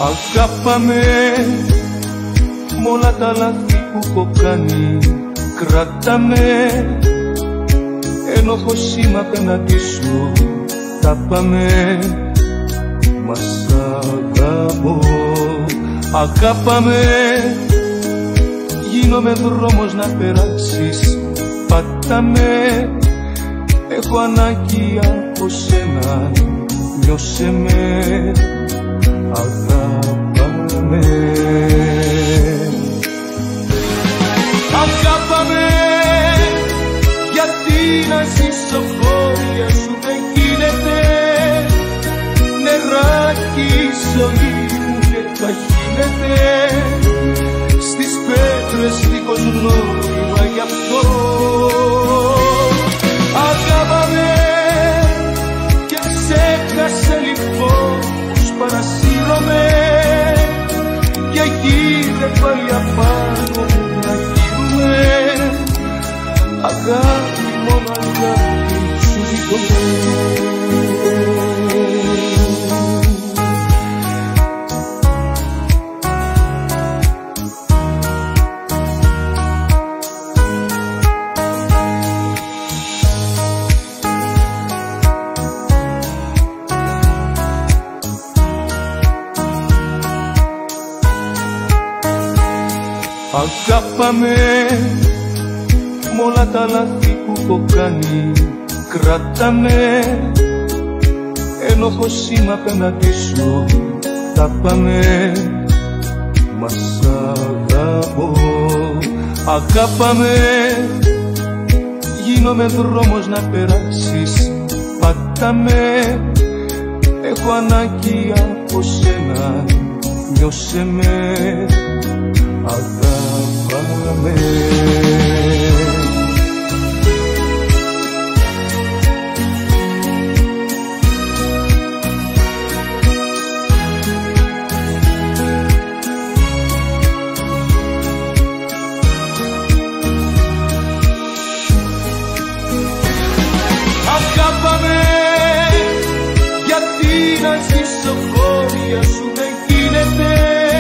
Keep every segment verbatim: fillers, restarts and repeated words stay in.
Αγάπαμε μ' όλα τα λάθη που έχω κάνει. Κράταμε ένοχος είμαι απέναντι σου. Τα πάμε, μας αγαπώ. Αγάπαμε, γίνομαι δρόμος να περάσεις. Πατάμε, έχω ανάγκη από σένα. Νιώσε με, αγάπαμε. Αγάπαμε, γιατί να ζήσω χώρια σου δεν γίνεται. Νεράκι η ζωή μου και θα γίνεται. Στις πέτρες δίχως νόημα γι' αυτό. Αγάπαμε και ξέχασε λοιπόν πως παρασύρωμαι. Και γύρε πάλι απάνω να γύρουμε. Αγάπη, μόνο αγάπη σου ζητώ. Αγάπαμε μ' όλα τα λάθη που έχω κάνει. Κράταμε ένοχος είμαι απέναντι σου. Τα πάμε, μας αγαπώ. Αγάπαμε, γίνομαι δρόμος να περάσεις. Πατάμε, έχω ανάγκη από σένα. Νιώσε με, αγάπαμε. Αγάπαμε, γιατί να ζήσω χώρια σου δεν γίνεται.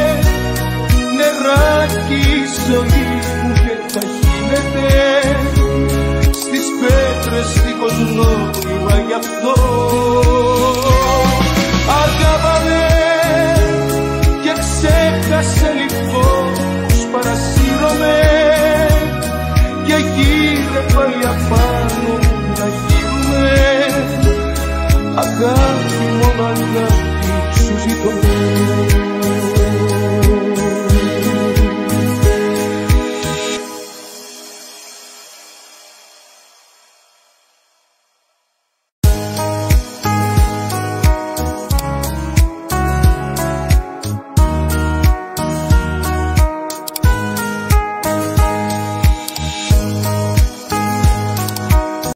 Νεράκι η ζωή μου και θα γίνεται. Στις πέτρες δίχως νόημα γι' αυτό. Αγάπαμε και ξέχασε λοιπόν πως παρασύρωμαι. Και γύρε πάλι απάνω να γύρουμε. Αγάπη, μόνο αγάπη